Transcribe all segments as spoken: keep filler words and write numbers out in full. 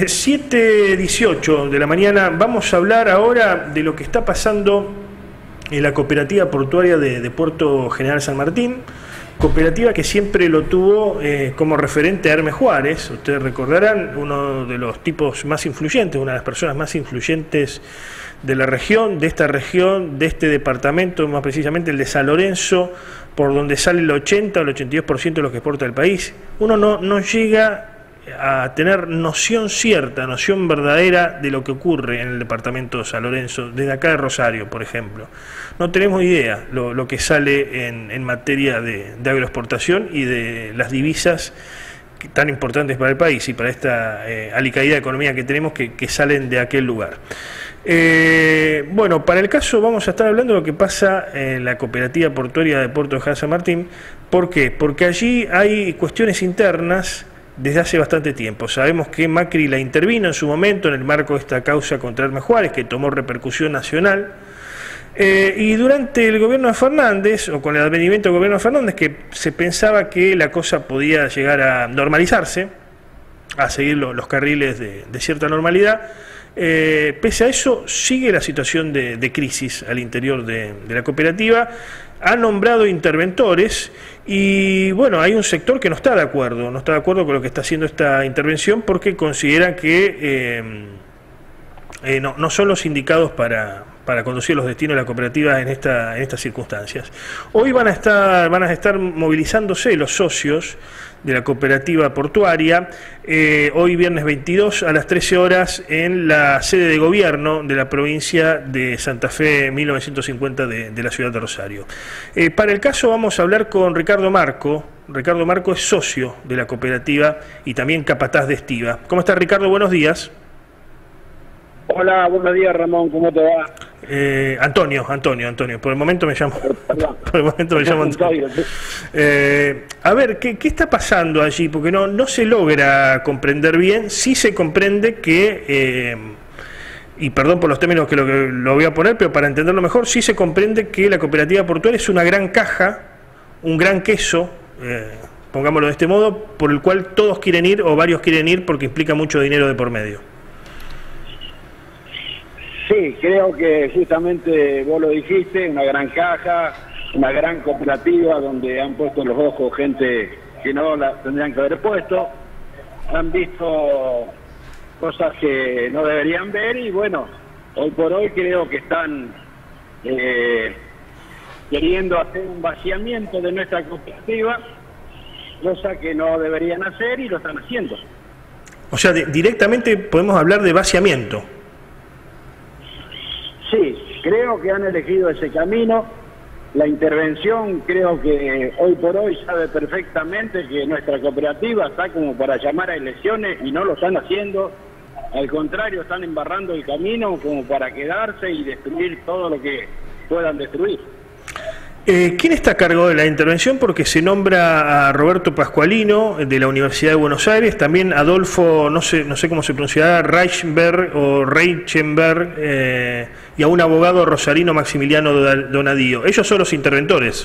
siete dieciocho de la mañana, vamos a hablar ahora de lo que está pasando en la cooperativa portuaria de, de Puerto General San Martín, cooperativa que siempre lo tuvo eh, como referente a Hermes Juárez. Ustedes recordarán, uno de los tipos más influyentes, una de las personas más influyentes de la región, de esta región, de este departamento, más precisamente el de San Lorenzo, por donde sale el ochenta o el ochenta y dos por ciento de lo que exporta el país. Uno no, no llega a tener noción cierta, noción verdadera de lo que ocurre en el departamento de San Lorenzo, desde acá de Rosario, por ejemplo. No tenemos idea lo, lo que sale en, en materia de, de agroexportación y de las divisas tan importantes para el país y para esta eh, alicaída de economía que tenemos que, que salen de aquel lugar. Eh, bueno, para el caso vamos a estar hablando de lo que pasa en la cooperativa portuaria de Puerto General San Martín. ¿Por qué? Porque allí hay cuestiones internas desde hace bastante tiempo. Sabemos que Macri la intervino en su momento en el marco de esta causa contra Hermes Juárez, que tomó repercusión nacional, eh, y durante el gobierno de Fernández, o con el advenimiento del gobierno de Fernández, que se pensaba que la cosa podía llegar a normalizarse, a seguir lo, los carriles de, de cierta normalidad. Eh, pese a eso, sigue la situación de, de crisis al interior de, de la cooperativa. Ha nombrado interventores y, bueno, hay un sector que no está de acuerdo, no está de acuerdo con lo que está haciendo esta intervención porque considera que eh, eh, no, no son los indicados para, para conducir los destinos de la cooperativa en, esta, en estas circunstancias. Hoy van a estar, van a estar movilizándose los socios de la cooperativa portuaria, eh, hoy viernes veintidós a las trece horas en la sede de gobierno de la provincia de Santa Fe mil novecientos cincuenta de, de la ciudad de Rosario. Eh, para el caso vamos a hablar con Ricardo Marco. Ricardo Marco es socio de la cooperativa y también capataz de Estiva. ¿Cómo está, Ricardo? Buenos días. Hola, buenos días, Ramón, ¿cómo te va? Eh, Antonio, Antonio, Antonio, por el momento me llamo, por el momento me llamo Antonio. Eh, a ver, ¿qué, ¿qué está pasando allí? Porque no, no se logra comprender bien. Sí se comprende que, eh, y perdón por los términos que lo, que lo voy a poner, pero para entenderlo mejor, sí se comprende que la cooperativa portuaria es una gran caja, un gran queso, eh, pongámoslo de este modo, por el cual todos quieren ir o varios quieren ir porque implica mucho dinero de por medio. Sí, creo que justamente vos lo dijiste, una gran caja, una gran cooperativa donde han puesto los ojos gente que no la tendrían que haber puesto, han visto cosas que no deberían ver y bueno, hoy por hoy creo que están eh, queriendo hacer un vaciamiento de nuestra cooperativa, cosa que no deberían hacer y lo están haciendo. O sea, de, directamente podemos hablar de vaciamiento. Sí, creo que han elegido ese camino. La intervención creo que hoy por hoy sabe perfectamente que nuestra cooperativa está como para llamar a elecciones y no lo están haciendo. Al contrario, están embarrando el camino como para quedarse y destruir todo lo que puedan destruir. Eh, ¿Quién está a cargo de la intervención? Porque se nombra a Roberto Pascualino de la Universidad de Buenos Aires, también Adolfo, no sé, no sé cómo se pronunciará, Reichenberg o Reichenberg, eh, y a un abogado rosarino, Maximiliano Donadío. Ellos son los interventores.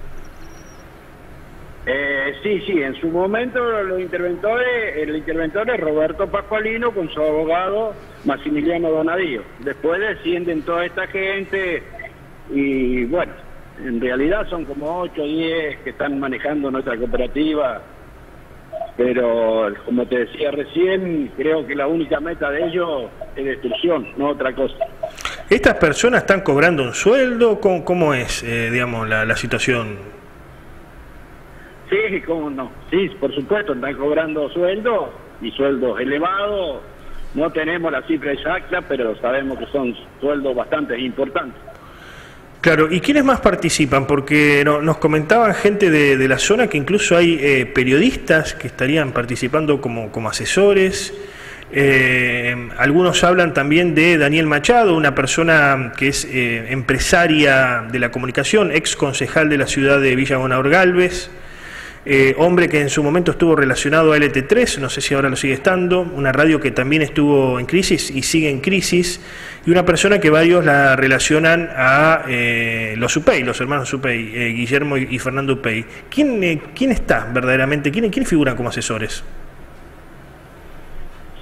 Eh, sí, sí, en su momento los interventores, el interventor es Roberto Pascualino con su abogado Maximiliano Donadío. Después descienden toda esta gente y bueno, en realidad son como ocho o diez que están manejando nuestra cooperativa, pero como te decía recién, creo que la única meta de ellos es destrucción, no otra cosa. ¿Estas personas están cobrando un sueldo? ¿Cómo, cómo es, eh, digamos, la, la situación? Sí, cómo no. Sí, por supuesto, están cobrando sueldos y sueldos elevados. No tenemos la cifra exacta, pero sabemos que son sueldos bastante importantes. Claro, ¿y quiénes más participan? Porque no, nos comentaban gente de, de la zona que incluso hay eh, periodistas que estarían participando como, como asesores. Eh, algunos hablan también de Daniel Machado, una persona que es eh, empresaria de la comunicación, ex concejal de la ciudad de Villa Gonador Galvez. Eh, hombre que en su momento estuvo relacionado a L T tres, no sé si ahora lo sigue estando, una radio que también estuvo en crisis y sigue en crisis, y una persona que varios la relacionan a eh, los Upey, los hermanos Upey, eh, Guillermo y, y Fernando Upey. ¿Quién, eh, ¿Quién está verdaderamente? ¿Quién, ¿Quién figuran como asesores?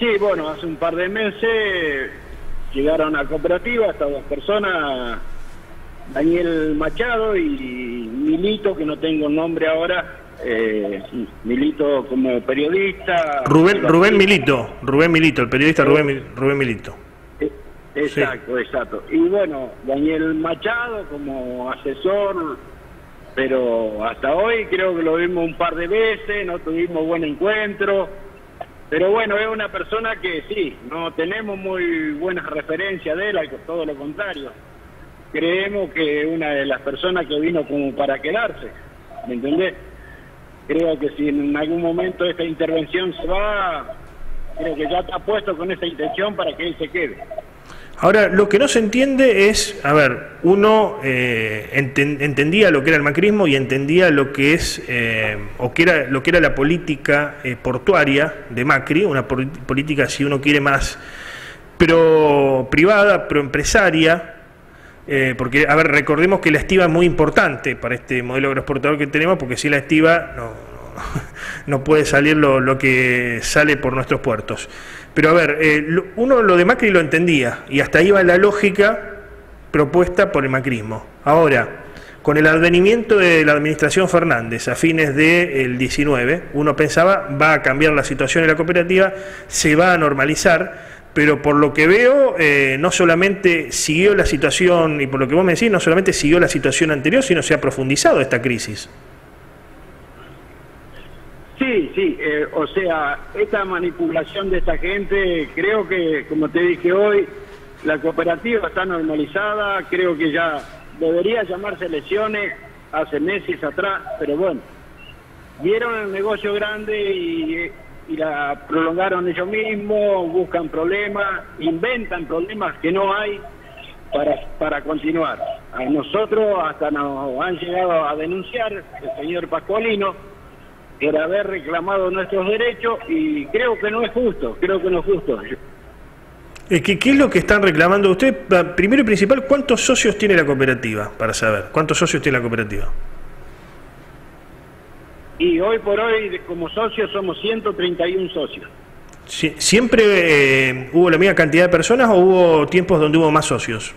Sí, bueno, hace un par de meses llegaron a cooperativa estas dos personas, Daniel Machado y Milito, que no tengo el nombre ahora, eh, Milito como periodista. Rubén, Rubén Milito, Rubén Milito, el periodista Rubén, Rubén Milito. Exacto, sí. Exacto. Y bueno, Daniel Machado como asesor, pero hasta hoy creo que lo vimos un par de veces, no tuvimos buen encuentro, pero bueno, es una persona que sí, no tenemos muy buenas referencias de él, todo lo contrario. Creemos que es una de las personas que vino como para quedarse, ¿me entendés? Creo que si en algún momento esta intervención se va, creo que ya está puesto con esa intención para que él se quede. Ahora, lo que no se entiende es, a ver, uno eh, enten, entendía lo que era el macrismo y entendía lo que es, eh, o que era, lo que era la política eh, portuaria de Macri, una política, si uno quiere, más pro privada, pro empresaria, eh, porque, a ver, recordemos que la estiba es muy importante para este modelo agroexportador que tenemos, porque si la estiba no, no, no puede salir lo, lo que sale por nuestros puertos. Pero a ver, eh, uno lo de Macri lo entendía y hasta ahí va la lógica propuesta por el macrismo. Ahora, con el advenimiento de la administración Fernández a fines del diecinueve, uno pensaba va a cambiar la situación en la cooperativa, se va a normalizar, pero por lo que veo, eh, no solamente siguió la situación, y por lo que vos me decís, no solamente siguió la situación anterior, sino se ha profundizado esta crisis. Sí, sí, eh, o sea, esta manipulación de esta gente, creo que, como te dije hoy, la cooperativa está normalizada, creo que ya debería llamarse elecciones hace meses atrás, pero bueno, vieron el negocio grande y, y la prolongaron ellos mismos, buscan problemas, inventan problemas que no hay para, para continuar. A nosotros hasta nos han llegado a denunciar el señor Pascualino por haber reclamado nuestros derechos y creo que no es justo, creo que no es justo. ¿Qué, qué es lo que están reclamando ustedes? Primero y principal, ¿cuántos socios tiene la cooperativa? Para saber, ¿cuántos socios tiene la cooperativa? Y hoy por hoy, como socios, somos ciento treinta y uno socios. ¿Siempre eh, hubo la misma cantidad de personas o hubo tiempos donde hubo más socios?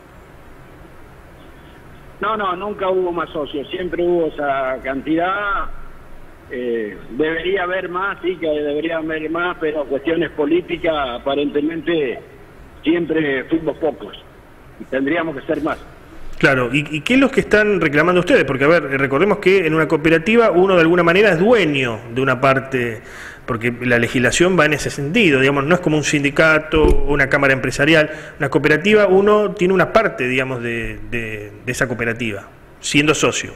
No, no, nunca hubo más socios, siempre hubo esa cantidad. Eh, debería haber más, sí que debería haber más, pero cuestiones políticas aparentemente siempre fuimos pocos y tendríamos que ser más. Claro, ¿y, y qué es lo que están reclamando ustedes? Porque, a ver, recordemos que en una cooperativa uno de alguna manera es dueño de una parte, porque la legislación va en ese sentido, digamos, no es como un sindicato o una cámara empresarial. Una cooperativa, uno tiene una parte, digamos, de, de, de esa cooperativa, siendo socio.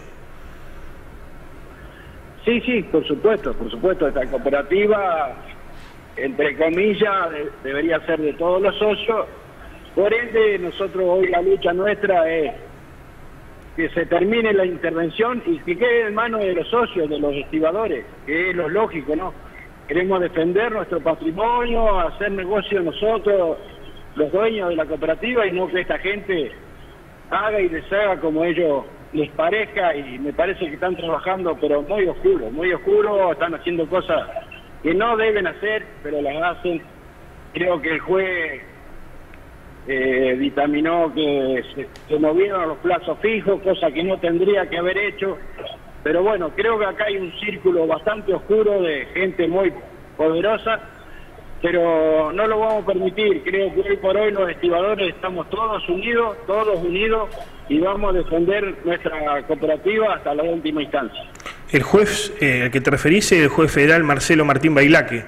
Sí, sí, por supuesto, por supuesto, esta cooperativa, entre comillas, de, debería ser de todos los socios. Por ende, nosotros hoy la lucha nuestra es que se termine la intervención y que quede en manos de los socios, de los estibadores, que es lo lógico, ¿no? Queremos defender nuestro patrimonio, hacer negocio nosotros, los dueños de la cooperativa, y no que esta gente haga y deshaga como ellos les parezca, y me parece que están trabajando pero muy oscuro, muy oscuro, están haciendo cosas que no deben hacer, pero las hacen. Creo que el juez eh, dictaminó que se, se movieron a los plazos fijos, cosa que no tendría que haber hecho, pero bueno, creo que acá hay un círculo bastante oscuro de gente muy poderosa, pero no lo vamos a permitir. Creo que hoy por hoy los estibadores estamos todos unidos, todos unidos, y vamos a defender nuestra cooperativa hasta la última instancia. El juez eh, al que te referís es el juez federal Marcelo Martín Bailaque.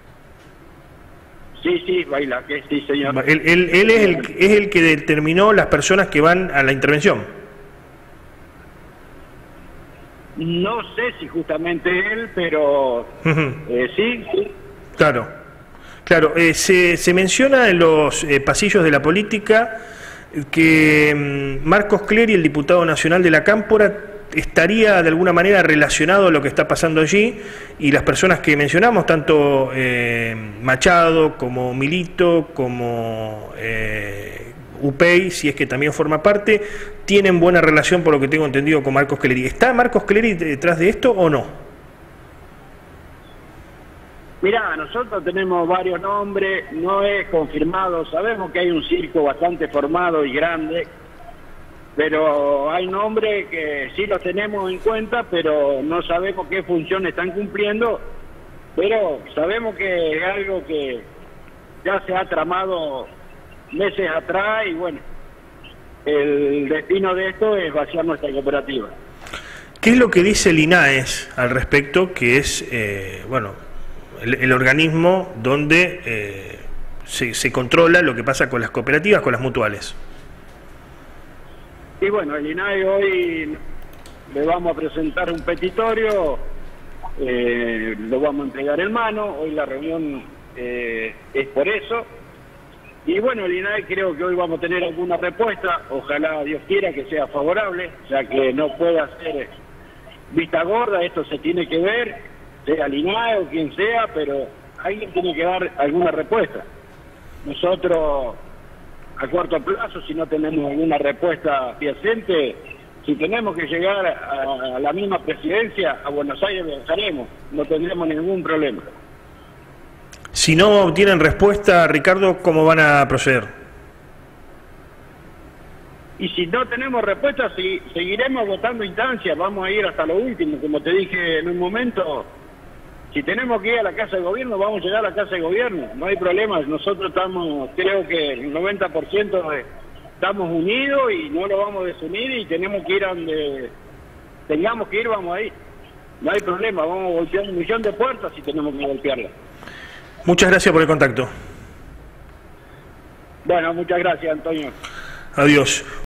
Sí, sí, Bailaque, sí, señor. Él, él, él es, el, es el que determinó las personas que van a la intervención. No sé si justamente él, pero uh-huh. eh, sí, sí. Claro, claro. Eh, se, se menciona en los eh, pasillos de la política que mm, Marcos Clery, el diputado nacional de la Cámpora, estaría de alguna manera relacionado a lo que está pasando allí, y las personas que mencionamos, tanto eh, Machado como Milito, como eh, Upey, si es que también forma parte, tienen buena relación, por lo que tengo entendido, con Marcos Clery. ¿Está Marcos Clery detrás de esto o no? Mirá, nosotros tenemos varios nombres, no es confirmado, sabemos que hay un circo bastante formado y grande, pero hay nombres que sí los tenemos en cuenta, pero no sabemos qué función están cumpliendo, pero sabemos que es algo que ya se ha tramado meses atrás y bueno, el destino de esto es vaciar nuestra cooperativa. ¿Qué es lo que dice el INAES al respecto, que es, eh, bueno, el, el organismo donde eh, se, se controla lo que pasa con las cooperativas, con las mutuales? Y bueno, el INAES hoy le vamos a presentar un petitorio, eh, lo vamos a entregar en mano, hoy la reunión eh, es por eso. Y bueno, el INAES creo que hoy vamos a tener alguna respuesta, ojalá Dios quiera que sea favorable, ya que no pueda ser vista gorda, esto se tiene que ver, sea el INAES o quien sea, pero alguien tiene que dar alguna respuesta. Nosotros, a corto plazo, si no tenemos alguna respuesta fehaciente, si tenemos que llegar a, a la misma presidencia, a Buenos Aires viajaremos, no tendremos ningún problema. Si no obtienen respuesta, Ricardo, ¿cómo van a proceder? Y si no tenemos respuesta, si, seguiremos votando instancias, vamos a ir hasta lo último, como te dije en un momento. Si tenemos que ir a la Casa de Gobierno, vamos a llegar a la Casa de Gobierno, no hay problema. Nosotros estamos, creo que el noventa por ciento de, estamos unidos y no lo vamos a desunir y tenemos que ir a donde tengamos que ir, vamos a ir. No hay problema, vamos a golpear un millón de puertas si tenemos que golpearla. Muchas gracias por el contacto. Bueno, muchas gracias, Antonio. Adiós.